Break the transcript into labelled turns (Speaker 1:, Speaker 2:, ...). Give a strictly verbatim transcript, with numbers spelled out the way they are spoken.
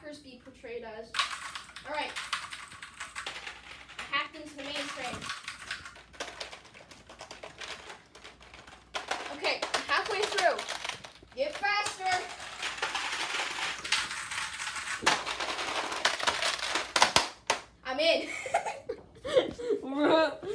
Speaker 1: hackers be portrayed as? All right. I hacked into the mainframe. Okay, I'm halfway through. Get faster. I'm in.